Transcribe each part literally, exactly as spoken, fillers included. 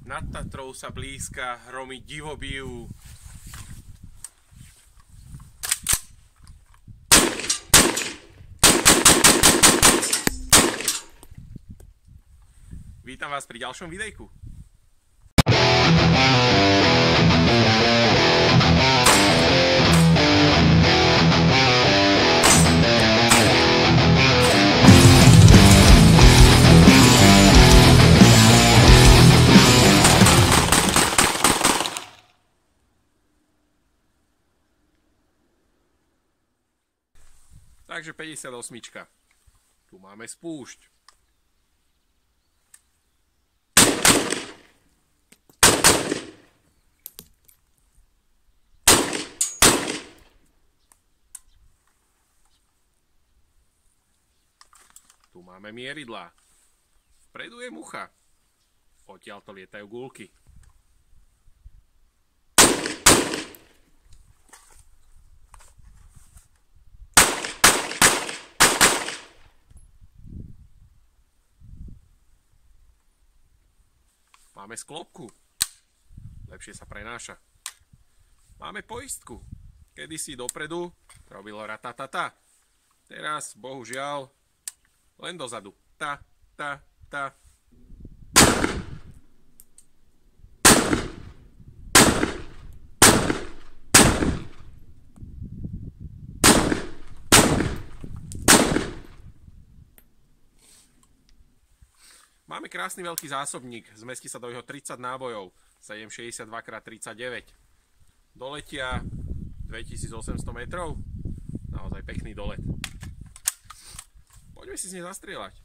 Nad Tatrou sa blízka, hromy divo bijú. Vítam vás pri ďalšom videjku. Takže päťdesiatosem. Tu máme spúšť. Tu máme mieridlá. Vpredu je mucha. Odtiaľto lietajú guľky. Máme sklopku. Lepšie sa prenáša. Máme poistku. Kedysi dopredu robilo ratatata. Teraz, bohužiaľ, len dozadu. Ta, ta, ta. Máme krásny veľký zásobník, zmestí sa do jeho tridsať nábojov, sedem šesťdesiatdva krát tridsaťdeväť. Doletia dvetisícosemsto metrov, naozaj pekný dolet. Poďme si z nej zastrieľať.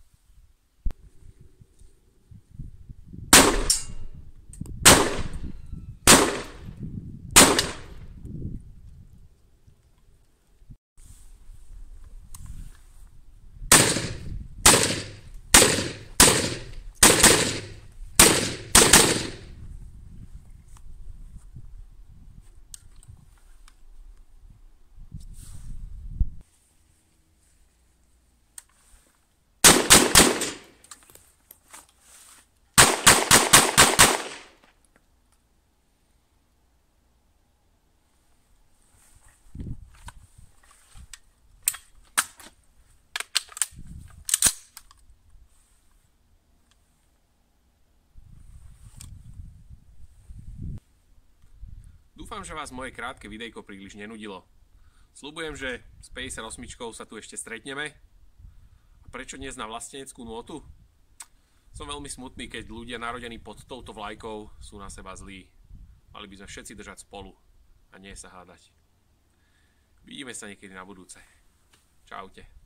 Dúfam, že vás moje krátke videjko príliš nenudilo. Sľubujem, že s päťdesiatosem sa tu ešte stretneme. A prečo dnes na vlasteneckú nôtu? Som veľmi smutný, keď ľudia narodení pod touto vlajkou sú na seba zlí. Mali by sme všetci držať spolu a nie sa hádať. Vidíme sa niekedy na budúce. Čaute.